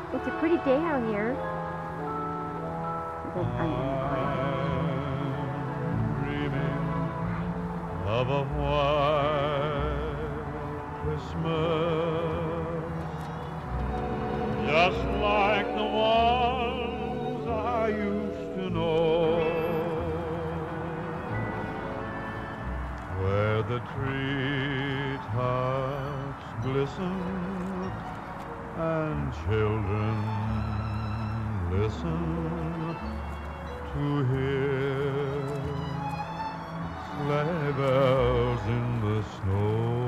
It's a pretty day out here. I'm dreaming of a white Christmas, just like the ones I used to know, where the treetops glisten and children listen to hear sleigh bells in the snow.